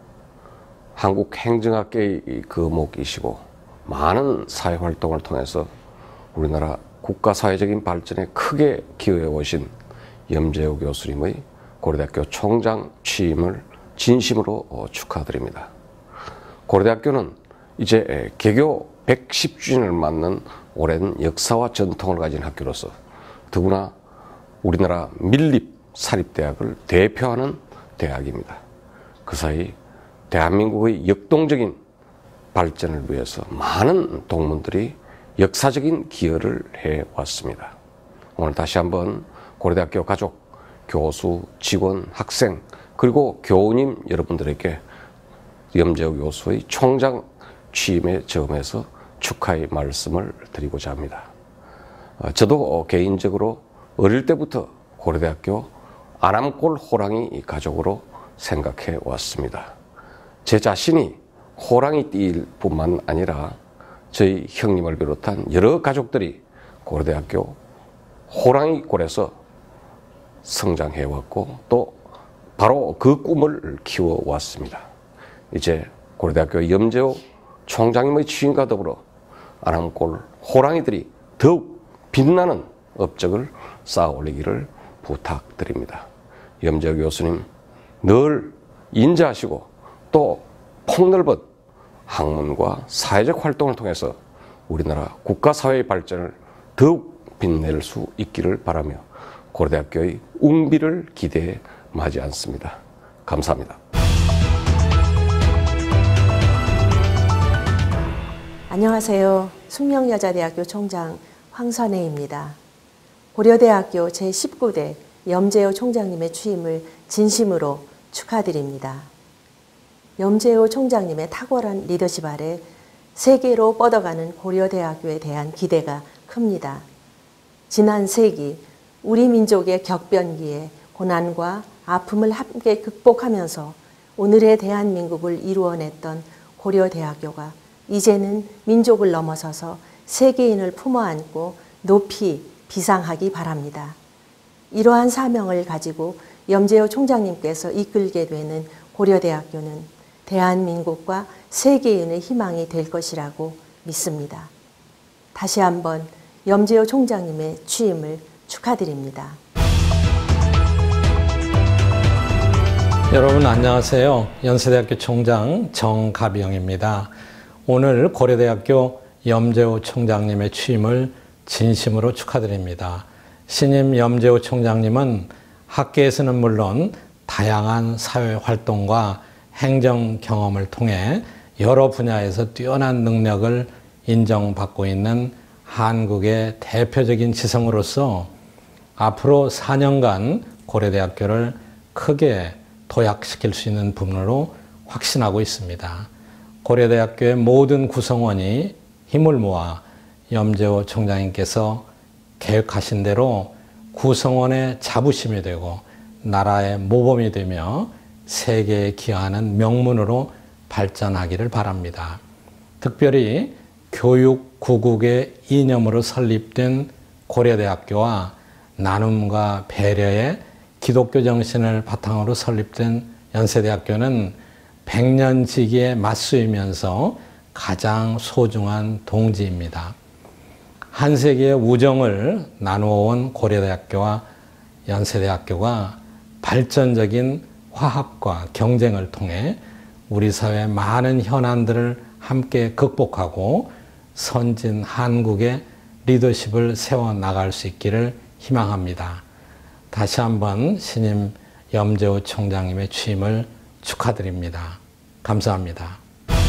[SPEAKER 7] 한국행정학계의 거목이시고 많은 사회활동을 통해서 우리나라 국가사회적인 발전에 크게 기여해 오신 염재호 교수님의 고려대학교 총장 취임을 진심으로 축하드립니다. 고려대학교는 이제 개교 백십 주년을 맞는 오랜 역사와 전통을 가진 학교로서 더구나 우리나라 밀립 사립대학을 대표하는 대학입니다. 그 사이 대한민국의 역동적인 발전을 위해서 많은 동문들이 역사적인 기여를 해왔습니다. 오늘 다시 한번 고려대학교 가족, 교수, 직원, 학생, 그리고 교우님 여러분들에게 염재호 교수의 총장 취임에 점에서 축하의 말씀을 드리고자 합니다. 저도 개인적으로 어릴 때부터 고려대학교 아남골 호랑이 가족으로 생각해 왔습니다. 제 자신이 호랑이띠일 뿐만 아니라 저희 형님을 비롯한 여러 가족들이 고려대학교 호랑이골에서 성장해 왔고 또 바로 그 꿈을 키워왔습니다. 이제 고려대학교 염재호 총장님의 취임과 더불어 아남골 호랑이들이 더욱 빛나는 업적을 쌓아 올리기를 부탁드립니다. 염재호 교수님 늘 인자하시고 또 폭넓은 학문과 사회적 활동을 통해서 우리나라 국가사회의 발전을 더욱 빛낼 수 있기를 바라며 고려대학교의 웅비를 기대해 마지 않습니다. 감사합니다.
[SPEAKER 8] 안녕하세요. 숙명여자대학교 총장 황선혜입니다. 고려대학교 제십구 대 염재호 총장님의 취임을 진심으로 축하드립니다. 염재호 총장님의 탁월한 리더십 아래 세계로 뻗어가는 고려대학교에 대한 기대가 큽니다. 지난 세기 우리 민족의 격변기에 고난과 아픔을 함께 극복하면서 오늘의 대한민국을 이루어냈던 고려대학교가 이제는 민족을 넘어서서 세계인을 품어안고 높이 비상하기 바랍니다. 이러한 사명을 가지고 염재호 총장님께서 이끌게 되는 고려대학교는 대한민국과 세계인의 희망이 될 것이라고 믿습니다. 다시 한번 염재호 총장님의 취임을 축하드립니다.
[SPEAKER 9] 여러분 안녕하세요. 연세대학교 총장 정가비영입니다. 오늘 고려대학교 염재호 총장님의 취임을 진심으로 축하드립니다. 신임 염재호 총장님은 학계에서는 물론 다양한 사회활동과 행정 경험을 통해 여러 분야에서 뛰어난 능력을 인정받고 있는 한국의 대표적인 지성으로서 앞으로 사 년간 고려대학교를 크게 도약시킬 수 있는 부분으로 확신하고 있습니다. 고려대학교의 모든 구성원이 힘을 모아 염재호 총장님께서 계획하신 대로 구성원의 자부심이 되고 나라의 모범이 되며 세계에 기여하는 명문으로 발전하기를 바랍니다. 특별히 교육 구국의 이념으로 설립된 고려대학교와 나눔과 배려의 기독교 정신을 바탕으로 설립된 연세대학교는 백년지기에 맞수이면서 가장 소중한 동지입니다. 한 세기의 우정을 나누어온 고려대학교와 연세대학교가 발전적인 화합과 경쟁을 통해 우리 사회의 많은 현안들을 함께 극복하고 선진 한국의 리더십을 세워나갈 수 있기를 희망합니다. 다시 한번 신임 염재호 총장님의 취임을 축하드립니다. 감사합니다.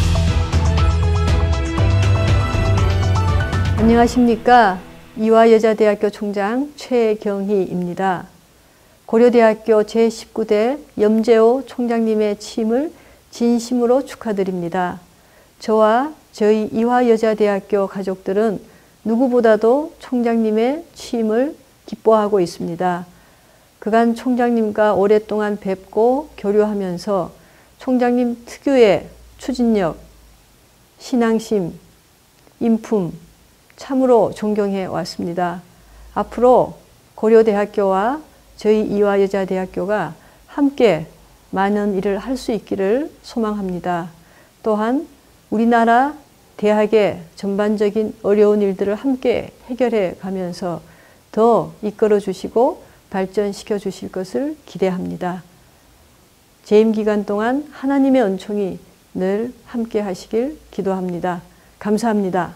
[SPEAKER 10] 안녕하십니까. 이화여자대학교 총장 최경희입니다. 고려대학교 제십구 대 염재호 총장님의 취임을 진심으로 축하드립니다. 저와 저희 이화여자대학교 가족들은 누구보다도 총장님의 취임을 기뻐하고 있습니다. 그간 총장님과 오랫동안 뵙고 교류하면서 총장님 특유의 추진력, 신앙심, 인품 참으로 존경해 왔습니다. 앞으로 고려대학교와 저희 이화여자대학교가 함께 많은 일을 할 수 있기를 소망합니다. 또한 우리나라 대학의 전반적인 어려운 일들을 함께 해결해 가면서 더 이끌어 주시고 발전시켜 주실 것을 기대합니다. 재임 기간 동안 하나님의 은총이 늘 함께 하시길 기도합니다. 감사합니다.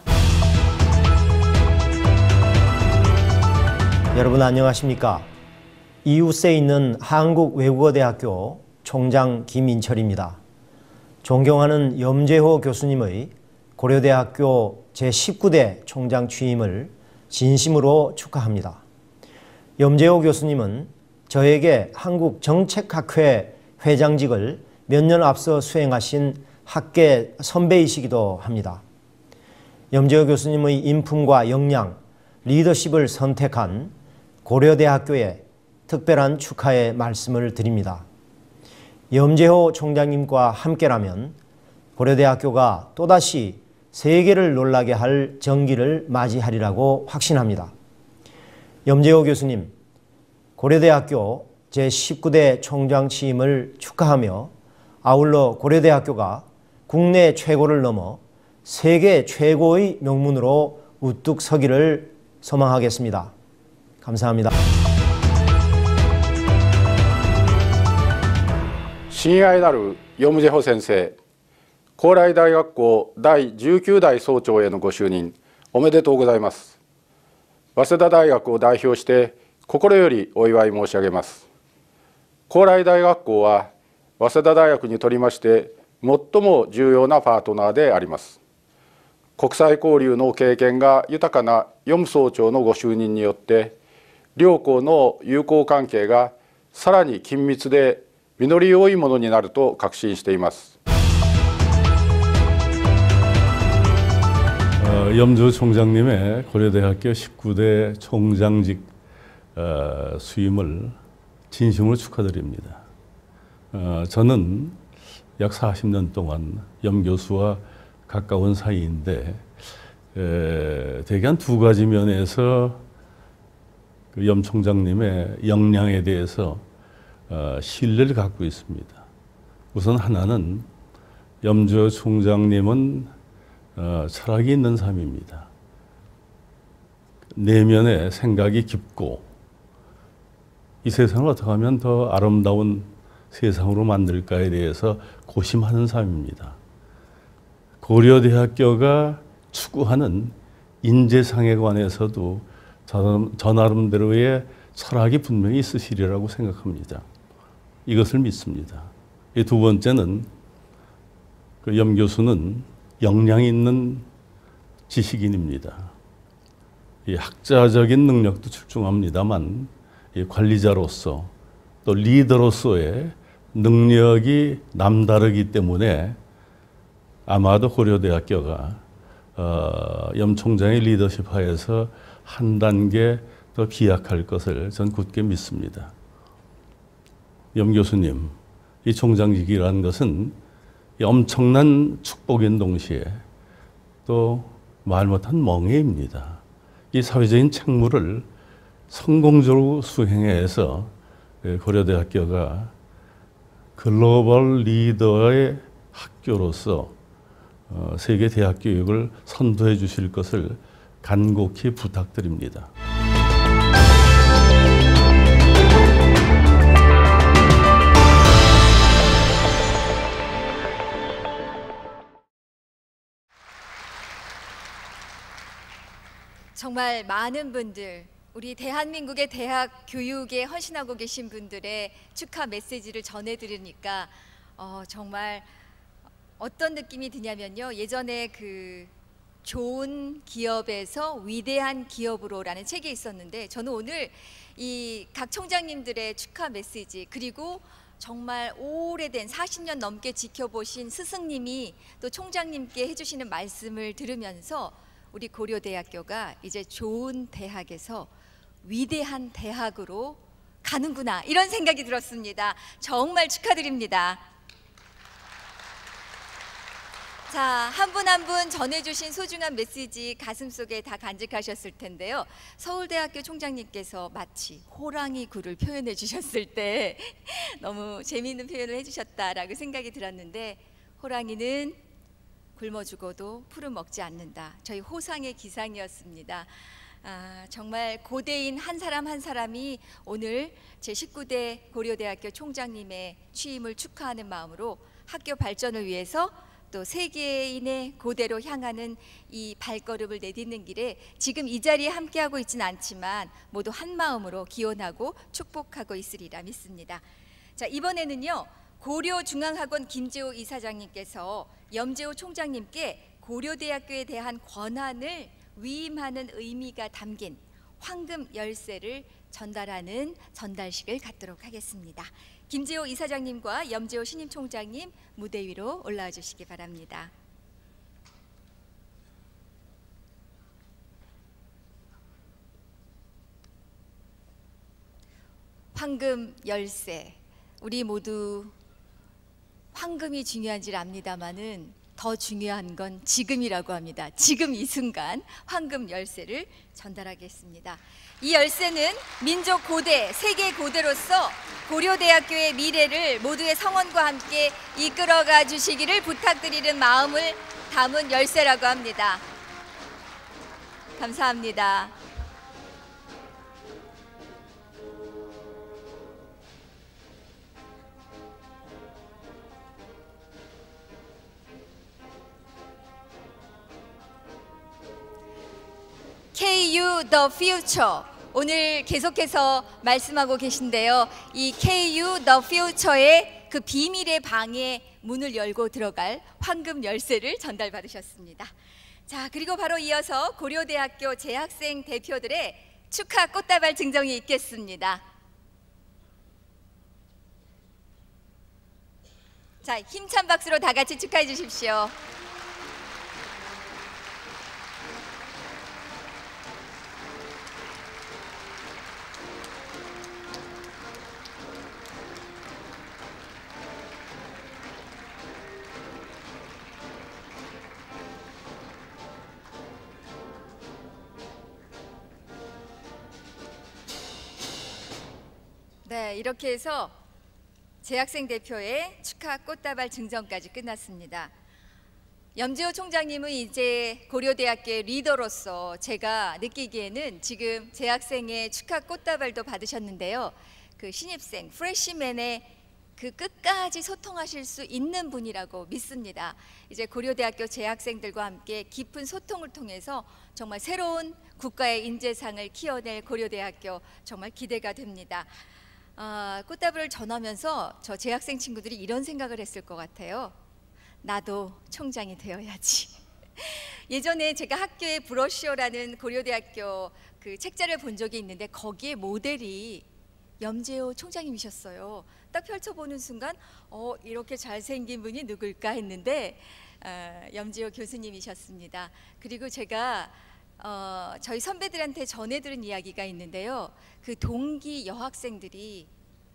[SPEAKER 11] 여러분 안녕하십니까? 이웃에 있는 한국외국어대학교 총장 김인철입니다. 존경하는 염재호 교수님의 고려대학교 제십구 대 총장 취임을 진심으로 축하합니다. 염재호 교수님은 저에게 한국정책학회 회장직을 몇 년 앞서 수행하신 학계 선배이시기도 합니다. 염재호 교수님의 인품과 역량, 리더십을 선택한 고려대학교에 특별한 축하의 말씀을 드립니다. 염재호 총장님과 함께라면 고려대학교가 또다시 세계를 놀라게 할 정기를 맞이하리라고 확신합니다. 염재호 교수님, 고려대학교 제십구 대 총장 취임을 축하하며 아울러 고려대학교가 국내 최고를 넘어 세계 최고의 명문으로 우뚝 서기를 소망하겠습니다. 감사합니다.
[SPEAKER 12] 親愛なる염재호先生、高麗大学校第じゅうきゅう代総長へのご就任おめでとうございます。早稲田大学を代表して心よりお祝い申し上げます。高麗大学校は早稲田大学にとりまして最も重要なパートナーであります。国際交流の経験が豊かな염総長のご就任によって両校の友好関係がさらに緊密で実り多いものになると確信しています。
[SPEAKER 13] 어, 염재호 총장님의 고려대학교 십구 대 총장직 어, 수임을 진심으로 축하드립니다. 어, 저는 약 사십 년 동안 염 교수와 가까운 사이인데 에, 대개 한 두 가지 면에서 그 염 총장님의 역량에 대해서 어, 신뢰를 갖고 있습니다. 우선 하나는 염재호 총장님은 어, 철학이 있는 사람입니다. 내면의 생각이 깊고 이 세상을 어떻게 하면 더 아름다운 세상으로 만들까에 대해서 고심하는 사람입니다. 고려대학교가 추구하는 인재상에 관해서도 저 나름대로의 철학이 분명히 있으시리라고 생각합니다. 이것을 믿습니다. 이 두 번째는 그 염 교수는 역량 있는 지식인입니다. 이 학자적인 능력도 출중합니다만 이 관리자로서 또 리더로서의 능력이 남다르기 때문에 아마도 고려대학교가 어, 염 총장의 리더십 하에서 한 단계 더 비약할 것을 전 굳게 믿습니다. 염 교수님, 이 총장직이라는 것은 엄청난 축복인 동시에 또 말 못한 멍해입니다. 이 사회적인 책무를 성공적으로 수행해서 고려대학교가 글로벌 리더의 학교로서 세계 대학 교육을 선도해 주실 것을 간곡히 부탁드립니다.
[SPEAKER 1] 정말 많은 분들, 우리 대한민국의 대학 교육에 헌신하고 계신 분들의 축하 메시지를 전해드리니까 어, 정말 어떤 느낌이 드냐면요. 예전에 그 좋은 기업에서 위대한 기업으로라는 책이 있었는데, 저는 오늘 이 각 총장님들의 축하 메시지, 그리고 정말 오래된 사십 년 넘게 지켜보신 스승님이 또 총장님께 해주시는 말씀을 들으면서 우리 고려대학교가 이제 좋은 대학에서 위대한 대학으로 가는구나, 이런 생각이 들었습니다. 정말 축하드립니다. 자, 한 분 한 분 전해주신 소중한 메시지 가슴속에 다 간직하셨을 텐데요. 서울대학교 총장님께서 마치 호랑이 굴을 표현해 주셨을 때 너무 재미있는 표현을 해주셨다라고 생각이 들었는데, 호랑이는 굶어 죽어도 풀을 먹지 않는다. 저희 호상의 기상이었습니다. 아, 정말 고대인 한 사람 한 사람이 오늘 제십구 대 고려대학교 총장님의 취임을 축하하는 마음으로 학교 발전을 위해서 또 세계인의 고대로 향하는 이 발걸음을 내딛는 길에 지금 이 자리에 함께하고 있지는 않지만 모두 한 마음으로 기원하고 축복하고 있으리라 믿습니다. 자, 이번에는요, 고려중앙학원 김재호 이사장님께서 염재호 총장님께 고려대학교에 대한 권한을 위임하는 의미가 담긴 황금 열쇠를 전달하는 전달식을 갖도록 하겠습니다. 김재호 이사장님과 염재호 신임 총장님 무대 위로 올라와 주시기 바랍니다. 황금 열쇠, 우리 모두 황금이 중요한지 압니다마는 더 중요한 건 지금이라고 합니다. 지금 이 순간 황금 열쇠를 전달하겠습니다. 이 열쇠는 민족 고대, 세계 고대로서 고려대학교의 미래를 모두의 성원과 함께 이끌어가 주시기를 부탁드리는 마음을 담은 열쇠라고 합니다. 감사합니다. 케이유 The Future, 오늘 계속해서 말씀하고 계신데요. 이 케이유 The Future의 그 비밀의 방에 문을 열고 들어갈 황금 열쇠를 전달받으셨습니다. 자, 그리고 바로 이어서 고려대학교 재학생 대표들의 축하 꽃다발 증정이 있겠습니다. 자, 힘찬 박수로 다 같이 축하해 주십시오. 네, 이렇게 해서 재학생 대표의 축하 꽃다발 증정까지 끝났습니다. 염재호 총장님은 이제 고려대학교의 리더로서 제가 느끼기에는 지금 재학생의 축하 꽃다발도 받으셨는데요. 그 신입생, 프레시맨의 그 끝까지 소통하실 수 있는 분이라고 믿습니다. 이제 고려대학교 재학생들과 함께 깊은 소통을 통해서 정말 새로운 국가의 인재상을 키워낼 고려대학교, 정말 기대가 됩니다. 아, 꽃다발을 전하면서 저 재학생 친구들이 이런 생각을 했을 것 같아요. 나도 총장이 되어야지. 예전에 제가 학교에 브로셔라는 고려대학교 그 책자를 본 적이 있는데 거기에 모델이 염재호 총장님이셨어요. 딱 펼쳐보는 순간 어, 이렇게 잘생긴 분이 누굴까 했는데 어, 염재호 교수님이셨습니다. 그리고 제가 어, 저희 선배들한테 전해들은 이야기가 있는데요. 그 동기 여학생들이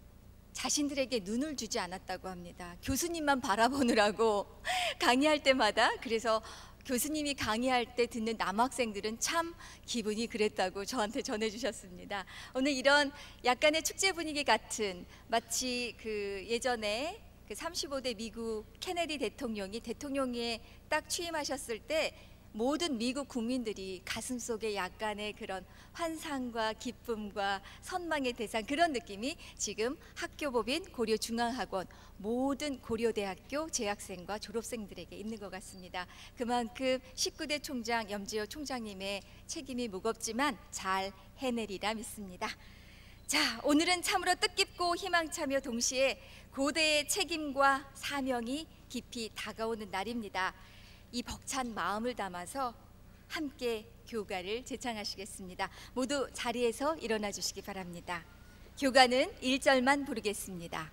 [SPEAKER 1] 자신들에게 눈을 주지 않았다고 합니다. 교수님만 바라보느라고 강의할 때마다. 그래서 교수님이 강의할 때 듣는 남학생들은 참 기분이 그랬다고 저한테 전해주셨습니다. 오늘 이런 약간의 축제 분위기 같은, 마치 그 예전에 그 삼십오 대 미국 케네디 대통령이 대통령에 딱 취임하셨을 때 모든 미국 국민들이 가슴속에 약간의 그런 환상과 기쁨과 선망의 대상, 그런 느낌이 지금 학교법인 고려중앙학원 모든 고려대학교 재학생과 졸업생들에게 있는 것 같습니다. 그만큼 십구 대 총장 염재호 총장님의 책임이 무겁지만 잘 해내리라 믿습니다. 자, 오늘은 참으로 뜻깊고 희망차며 동시에 고대의 책임과 사명이 깊이 다가오는 날입니다. 이 벅찬 마음을 담아서 함께 교가를 제창하시겠습니다. 모두 자리에서 일어나 주시기 바랍니다. 교가는 일 절만 부르겠습니다.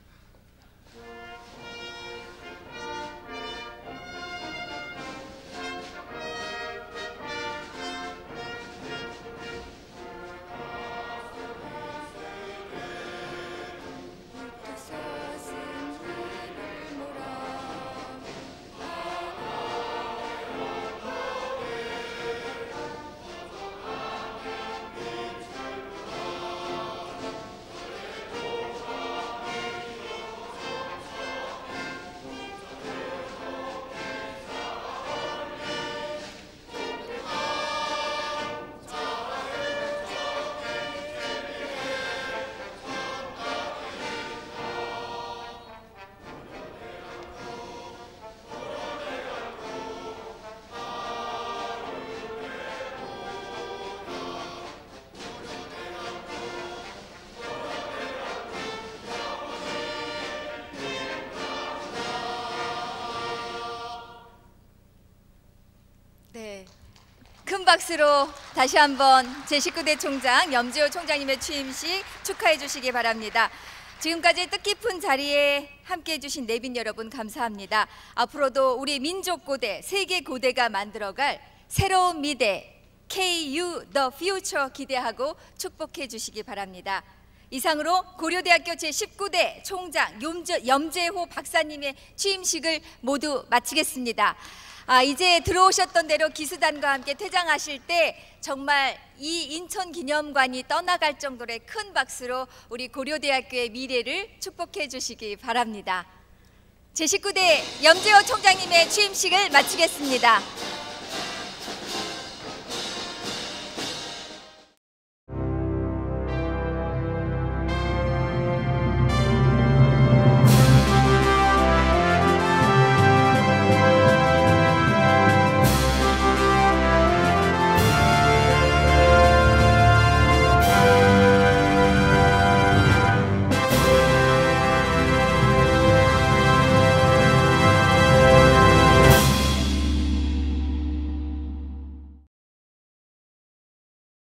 [SPEAKER 1] 네, 큰 박수로 다시 한번 제십구 대 총장 염재호 총장님의 취임식 축하해 주시기 바랍니다. 지금까지 뜻깊은 자리에 함께해 주신 내빈 여러분 감사합니다. 앞으로도 우리 민족 고대, 세계 고대가 만들어갈 새로운 미래 케이유 The Future 기대하고 축복해 주시기 바랍니다. 이상으로 고려대학교 제십구 대 총장 염재호 박사님의 취임식을 모두 마치겠습니다. 아, 이제 들어오셨던 대로 기수단과 함께 퇴장하실 때 정말 이 인천기념관이 떠나갈 정도의 큰 박수로 우리 고려대학교의 미래를 축복해 주시기 바랍니다. 제십구 대 염재호 총장님의 취임식을 마치겠습니다.